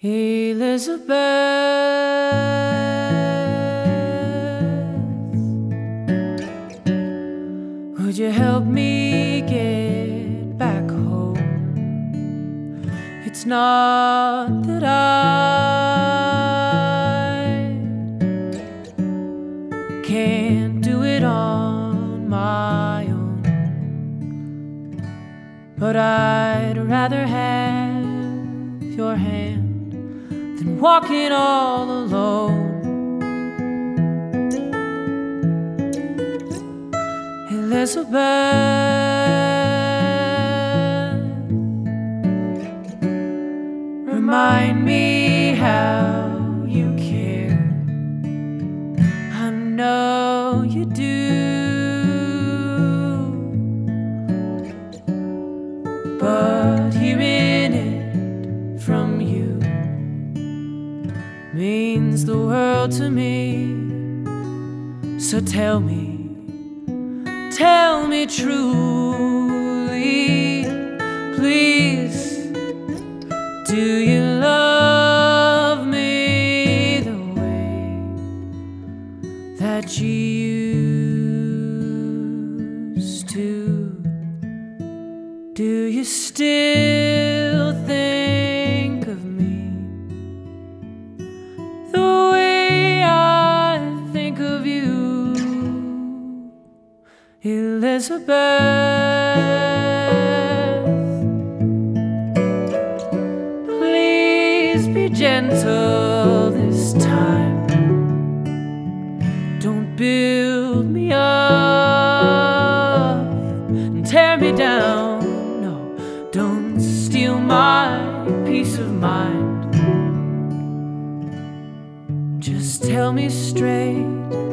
Elizabeth, would you help me get back home? It's not that I can't do it on my own, but I'd rather have your hand than walking all alone. Elizabeth, remind me how you care. I know you do, but hearing it from you means the world to me. So tell me truly, please, do you love me the way that you used to? Do you still think of me the way I think of you? Elizabeth, please be gentle this time. Don't build me up and tear me down. No, don't steal my peace of mind. Just tell me straight,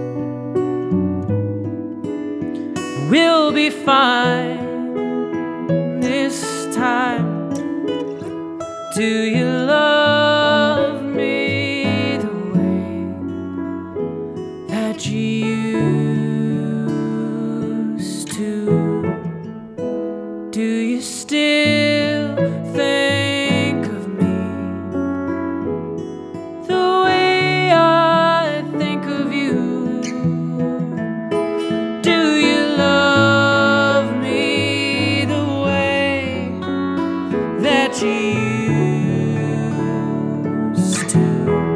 we'll be fine this time. Do you love me the way that you used to? Do you still think of me the way I think of you? Do you love me the way that you used to?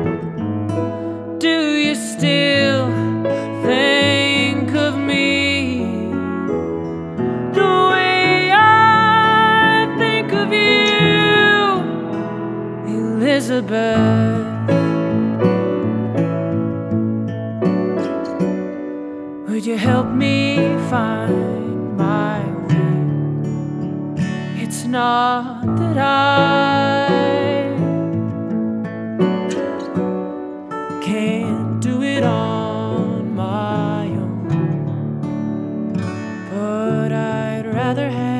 Do you still think of me the way I think of you? Elizabeth, would you help me find my way? It's not that I can't do it on my own, but I'd rather have